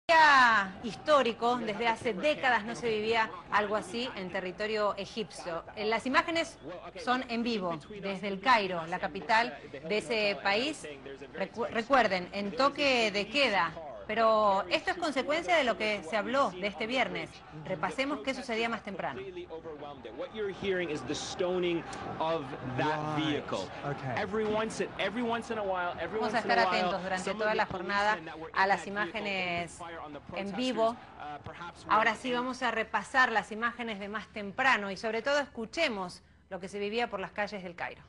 Histórico, desde hace décadas no se vivía algo así en territorio egipcio. Las imágenes son en vivo, desde el Cairo, la capital de ese país. Recuerden, en toque de queda, pero esto es consecuencia de lo que se habló de este viernes. Repasemos qué sucedía más temprano. Vamos a estar atentos durante toda la jornada a las imágenes en vivo. Ahora sí vamos a repasar las imágenes de más temprano y sobre todo escuchemos lo que se vivía por las calles del Cairo.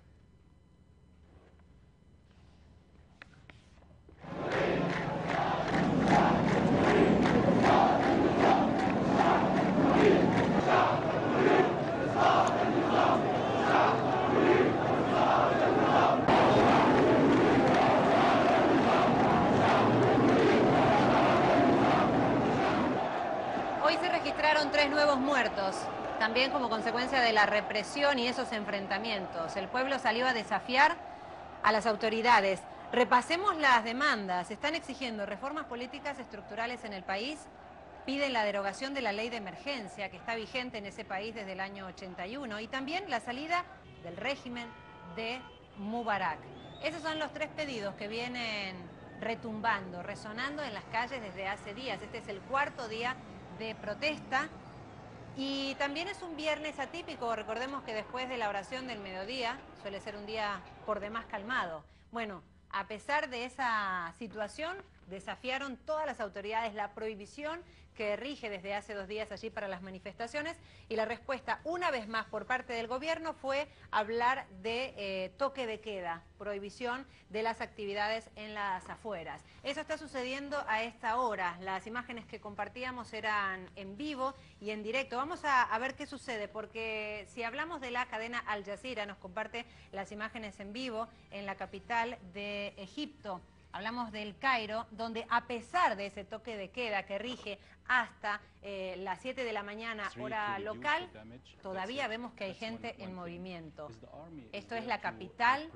Hoy se registraron 3 nuevos muertos, también como consecuencia de la represión y esos enfrentamientos. El pueblo salió a desafiar a las autoridades. Repasemos las demandas. Están exigiendo reformas políticas estructurales en el país, piden la derogación de la ley de emergencia que está vigente en ese país desde el año 81 y también la salida del régimen de Mubarak. Esos son los 3 pedidos que vienen retumbando, resonando en las calles desde hace días. Este es el 4.º día de protesta y también es un viernes atípico. Recordemos que después de la oración del mediodía suele ser un día por demás calmado. Bueno, a pesar de esa situación, desafiaron todas las autoridades la prohibición que rige desde hace 2 días allí para las manifestaciones y la respuesta una vez más por parte del gobierno fue hablar de toque de queda, prohibición de las actividades en las afueras. Eso está sucediendo a esta hora. Las imágenes que compartíamos eran en vivo y en directo. Vamos a ver qué sucede, porque si hablamos de la cadena Al Jazeera, nos comparte las imágenes en vivo en la capital de Egipto. Hablamos del Cairo, donde a pesar de ese toque de queda que rige hasta las 7 de la mañana, hora local, todavía vemos que hay gente en movimiento. Esto es la capital.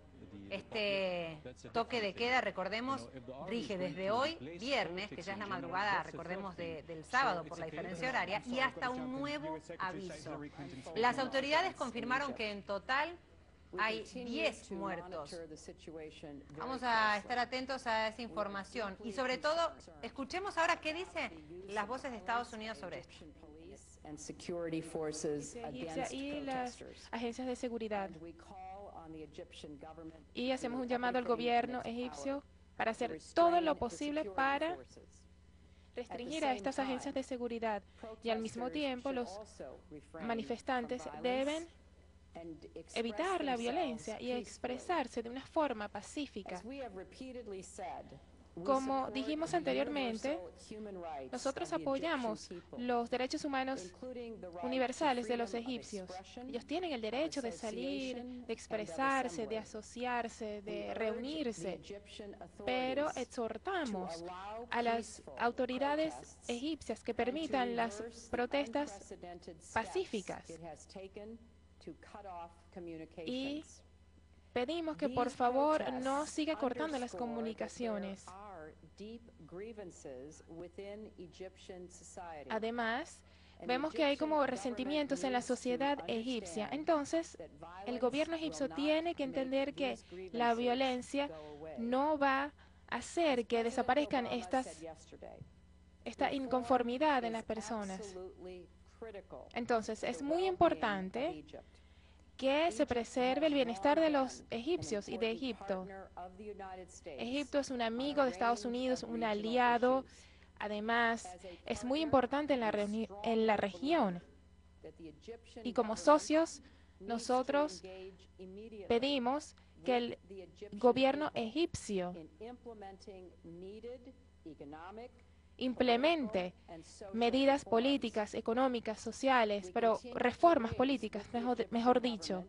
Este toque de queda, recordemos, rige desde hoy, viernes, que ya es la madrugada, recordemos, del sábado por la diferencia horaria, y hasta un nuevo aviso. Las autoridades confirmaron que en total hay 10 muertos. Vamos a estar atentos a esa información y sobre todo, escuchemos ahora qué dicen las voces de Estados Unidos sobre esto. Y las agencias de seguridad. Y hacemos un llamado al gobierno egipcio para hacer todo lo posible para restringir a estas agencias de seguridad. Y al mismo tiempo los manifestantes deben evitar la violencia y expresarse de una forma pacífica. Como dijimos anteriormente, nosotros apoyamos los derechos humanos universales de los egipcios. Ellos tienen el derecho de salir, de expresarse, de asociarse, de reunirse, pero exhortamos a las autoridades egipcias que permitan las protestas pacíficas. Y pedimos que por favor no siga cortando las comunicaciones. Además, vemos que hay como resentimientos en la sociedad egipcia. Entonces, el gobierno egipcio tiene que entender que la violencia no va a hacer que desaparezcan esta inconformidad en las personas. Entonces, es muy importante que se preserve el bienestar de los egipcios y de Egipto. Egipto es un amigo de Estados Unidos, un aliado. Además, es muy importante en la región. Y como socios, nosotros pedimos que el gobierno egipcio implemente medidas políticas, económicas, sociales, pero reformas políticas, mejor dicho.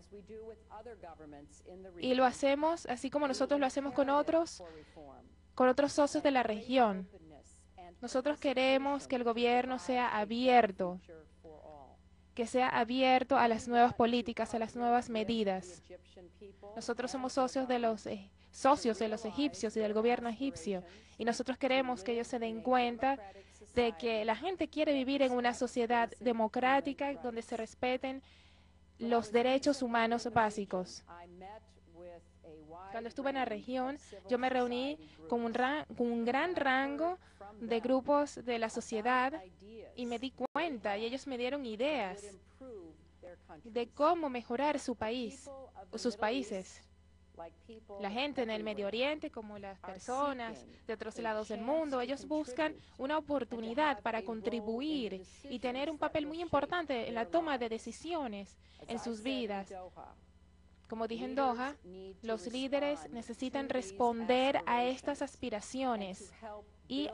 Y lo hacemos así como nosotros lo hacemos con otros socios de la región. Nosotros queremos que el gobierno sea abierto que sea abierto a las nuevas políticas, a las nuevas medidas. Nosotros somos socios de los egipcios y del gobierno egipcio, y nosotros queremos que ellos se den cuenta de que la gente quiere vivir en una sociedad democrática donde se respeten los derechos humanos básicos. Cuando estuve en la región, yo me reuní con un gran rango de grupos de la sociedad y me di cuenta, y ellos me dieron ideas de cómo mejorar su país, o sus países. La gente en el Medio Oriente, como las personas de otros lados del mundo, ellos buscan una oportunidad para contribuir y tener un papel muy importante en la toma de decisiones en sus vidas. Como dije en Doha, los líderes necesitan responder a estas aspiraciones y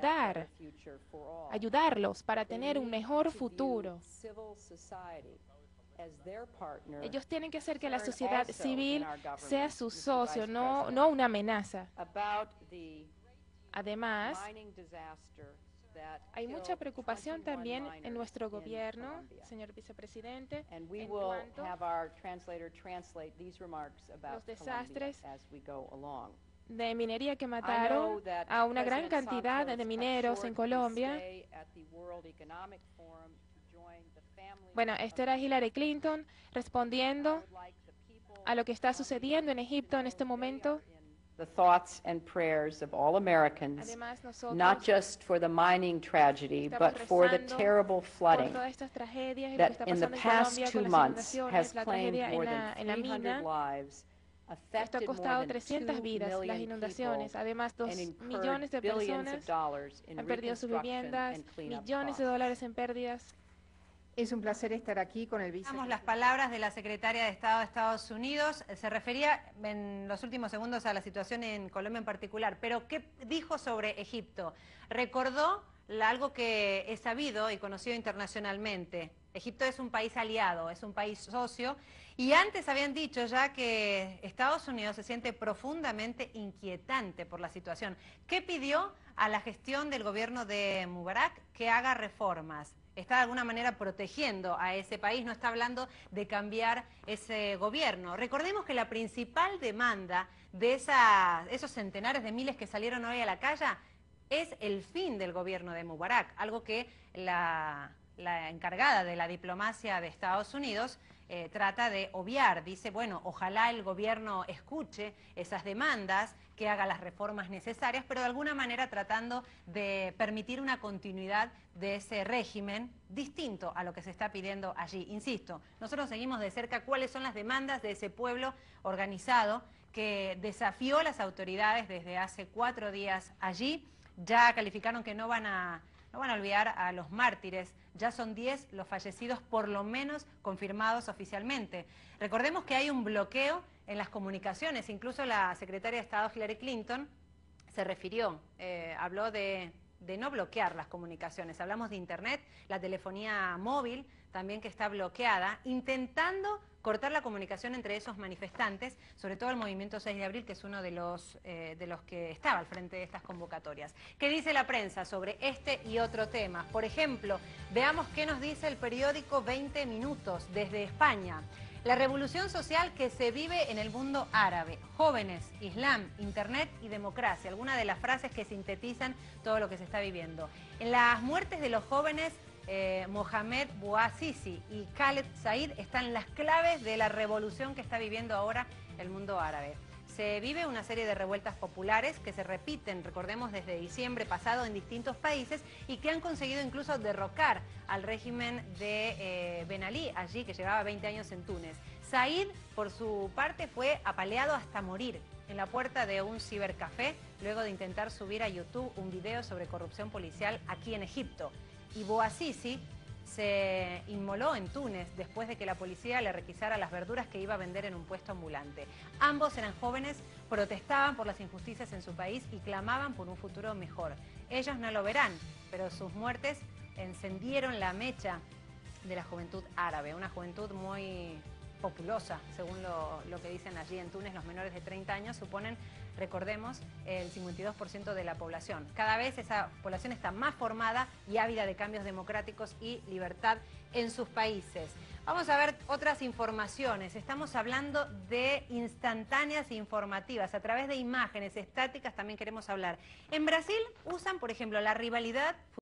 ayudarlos para tener un mejor futuro. Ellos tienen que hacer que la sociedad civil sea su socio, no una amenaza. Además, hay mucha preocupación también en nuestro gobierno, señor vicepresidente, en cuanto a los desastres de minería que mataron a una gran cantidad de mineros en Colombia. Bueno, esta era Hillary Clinton respondiendo a lo que está sucediendo en Egipto en este momento. The thoughts and prayers of all Americans, not just for the mining tragedy, but for the terrible flooding that in the past 2 months has claimed more than 300 lives, Esto ha costado 300 vidas, las inundaciones. Además, 2 millones de personas han perdido sus viviendas, millones de dólares en pérdidas. Es un placer estar aquí con el vicepresidente. Las palabras de la secretaria de Estado de Estados Unidos. Se refería en los últimos segundos a la situación en Colombia en particular, pero ¿qué dijo sobre Egipto? Recordó algo que es sabido y conocido internacionalmente. Egipto es un país aliado, es un país socio, y antes habían dicho ya que Estados Unidos se siente profundamente inquietante por la situación. ¿Qué pidió a la gestión del gobierno de Mubarak? Que haga reformas. Está de alguna manera protegiendo a ese país, no está hablando de cambiar ese gobierno. Recordemos que la principal demanda de esos centenares de miles que salieron hoy a la calle es el fin del gobierno de Mubarak, algo que la encargada de la diplomacia de Estados Unidos trata de obviar. Dice, bueno, ojalá el gobierno escuche esas demandas, que haga las reformas necesarias, pero de alguna manera tratando de permitir una continuidad de ese régimen distinto a lo que se está pidiendo allí. Insisto, nosotros seguimos de cerca cuáles son las demandas de ese pueblo organizado que desafió a las autoridades desde hace 4 días allí. Ya calificaron que no van a olvidar a los mártires. Ya son 10 los fallecidos, por lo menos confirmados oficialmente. Recordemos que hay un bloqueo en las comunicaciones. Incluso la secretaria de Estado Hillary Clinton se refirió, habló de no bloquear las comunicaciones. Hablamos de Internet, la telefonía móvil también que está bloqueada, intentando cortar la comunicación entre esos manifestantes, sobre todo el movimiento 6 de abril, que es uno de los que estaba al frente de estas convocatorias. ¿Qué dice la prensa sobre este y otro tema? Por ejemplo, veamos qué nos dice el periódico 20 Minutos desde España. La revolución social que se vive en el mundo árabe. Jóvenes, Islam, Internet y democracia. Algunas de las frases que sintetizan todo lo que se está viviendo. En las muertes de los jóvenes, Mohamed Bouazizi y Khaled Said están las claves de la revolución que está viviendo ahora el mundo árabe. Se vive una serie de revueltas populares que se repiten, recordemos, desde diciembre pasado en distintos países y que han conseguido incluso derrocar al régimen de Ben Ali, allí que llevaba 20 años en Túnez. Said, por su parte, fue apaleado hasta morir en la puerta de un cibercafé luego de intentar subir a YouTube un video sobre corrupción policial aquí en Egipto. Y Bouazizi se inmoló en Túnez después de que la policía le requisara las verduras que iba a vender en un puesto ambulante. Ambos eran jóvenes, protestaban por las injusticias en su país y clamaban por un futuro mejor. Ellos no lo verán, pero sus muertes encendieron la mecha de la juventud árabe, una juventud muy populosa, según lo que dicen allí en Túnez. Los menores de 30 años suponen, recordemos, el 52% de la población. Cada vez esa población está más formada y ávida de cambios democráticos y libertad en sus países. Vamos a ver otras informaciones. Estamos hablando de instantáneas e informativas. A través de imágenes estáticas también queremos hablar. En Brasil usan, por ejemplo, la rivalidad